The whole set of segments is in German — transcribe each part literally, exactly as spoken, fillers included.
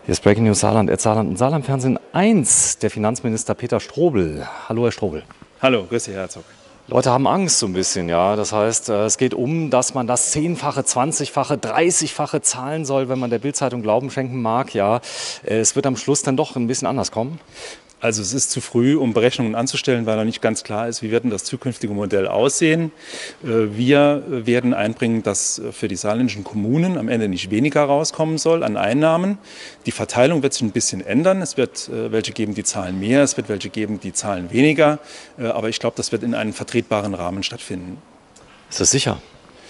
Hier ist Breaking News Saarland, Ed Saarland und Saarland-Fernsehen eins, der Finanzminister Peter Strobel. Hallo, Herr Strobel. Hallo, grüß Sie, Herr Herzog. Leute haben Angst so ein bisschen, ja. Das heißt, es geht um, dass man das zehnfache, zwanzigfache, dreißigfache zahlen soll, wenn man der Bild-Zeitung Glauben schenken mag, ja. Es wird am Schluss dann doch ein bisschen anders kommen. Also es ist zu früh, um Berechnungen anzustellen, weil noch nicht ganz klar ist, wie wird denn das zukünftige Modell aussehen. Wir werden einbringen, dass für die saarländischen Kommunen am Ende nicht weniger rauskommen soll an Einnahmen. Die Verteilung wird sich ein bisschen ändern. Es wird welche geben, die zahlen mehr, es wird welche geben, die zahlen weniger. Aber ich glaube, das wird in einem vertretbaren Rahmen stattfinden. Ist das sicher?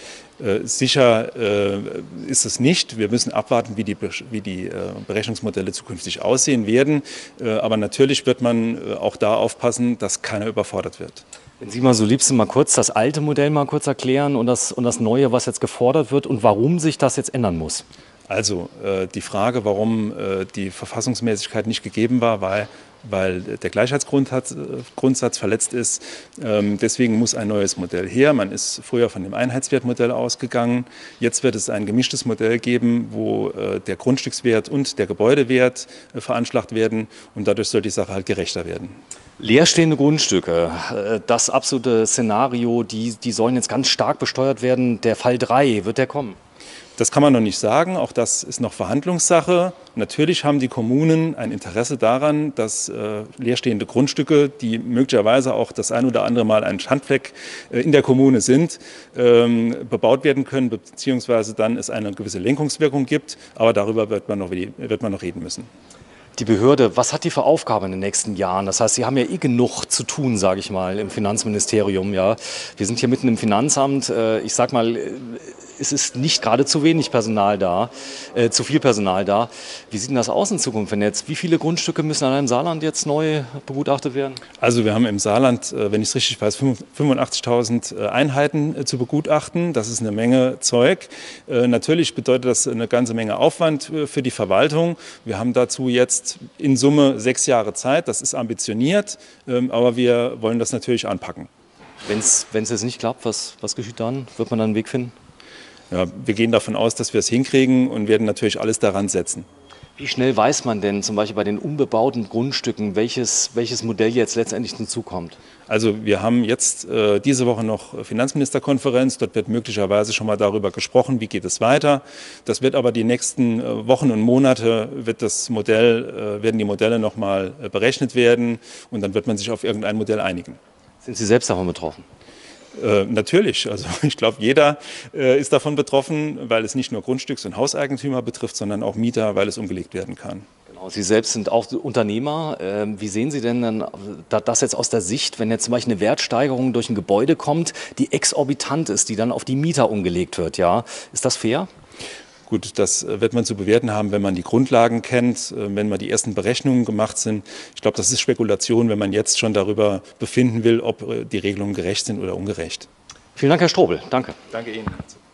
Äh, sicher äh, ist es nicht. Wir müssen abwarten, wie die, wie die äh, Berechnungsmodelle zukünftig aussehen werden. Äh, aber natürlich wird man äh, auch da aufpassen, dass keiner überfordert wird. Wenn Sie mal so lieb sind, mal kurz das alte Modell mal kurz erklären und das, und das neue, was jetzt gefordert wird und warum sich das jetzt ändern muss. Also äh, die Frage, warum äh, die Verfassungsmäßigkeit nicht gegeben war, weil weil der Gleichheitsgrundsatz Grundsatz verletzt ist. Ähm, deswegen muss ein neues Modell her. Man ist früher von dem Einheitswertmodell ausgegangen. Jetzt wird es ein gemischtes Modell geben, wo äh, der Grundstückswert und der Gebäudewert äh, veranschlagt werden. Und dadurch soll die Sache halt gerechter werden. Leerstehende Grundstücke, äh, das absolute Szenario, die, die sollen jetzt ganz stark besteuert werden. Der Fall drei, wird der kommen? Das kann man noch nicht sagen, auch das ist noch Verhandlungssache. Natürlich haben die Kommunen ein Interesse daran, dass äh, leerstehende Grundstücke, die möglicherweise auch das ein oder andere Mal ein Schandfleck äh, in der Kommune sind, ähm, bebaut werden können, beziehungsweise dann es eine gewisse Lenkungswirkung gibt. Aber darüber wird man noch, wird man noch reden müssen. Die Behörde, was hat die für Aufgaben in den nächsten Jahren? Das heißt, Sie haben ja eh genug zu tun, sage ich mal, im Finanzministerium. Ja. Wir sind hier mitten im Finanzamt. Ich sage mal, es ist nicht gerade zu wenig Personal da, äh, zu viel Personal da. Wie sieht denn das aus in Zukunft, wenn jetzt, wie viele Grundstücke müssen allein im Saarland jetzt neu begutachtet werden? Also wir haben im Saarland, wenn ich es richtig weiß, fünfundachtzigtausend Einheiten zu begutachten. Das ist eine Menge Zeug. Natürlich bedeutet das eine ganze Menge Aufwand für die Verwaltung. Wir haben dazu jetzt in Summe sechs Jahre Zeit. Das ist ambitioniert, aber wir wollen das natürlich anpacken. Wenn es jetzt nicht klappt, was, was geschieht dann? Wird man dann einen Weg finden? Ja, wir gehen davon aus, dass wir es hinkriegen und werden natürlich alles daran setzen. Wie schnell weiß man denn zum Beispiel bei den unbebauten Grundstücken, welches, welches Modell jetzt letztendlich hinzukommt? Also wir haben jetzt äh, diese Woche noch Finanzministerkonferenz. Dort wird möglicherweise schon mal darüber gesprochen, wie geht es weiter. Das wird aber die nächsten äh, Wochen und Monate wird das Modell, äh, werden die Modelle noch mal äh, berechnet werden und dann wird man sich auf irgendein Modell einigen. Sind Sie selbst davon betroffen? Äh, natürlich, also ich glaube, jeder äh, ist davon betroffen, weil es nicht nur Grundstücks- und Hauseigentümer betrifft, sondern auch Mieter, weil es umgelegt werden kann. Genau, Sie selbst sind auch Unternehmer. Ähm, wie sehen Sie denn dann das jetzt aus der Sicht, wenn jetzt zum Beispiel eine Wertsteigerung durch ein Gebäude kommt, die exorbitant ist, die dann auf die Mieter umgelegt wird? Ja, ist das fair? Gut, das wird man zu bewerten haben, wenn man die Grundlagen kennt, wenn mal die ersten Berechnungen gemacht sind. Ich glaube, das ist Spekulation, wenn man jetzt schon darüber befinden will, ob die Regelungen gerecht sind oder ungerecht. Vielen Dank, Herr Strobel. Danke. Danke Ihnen.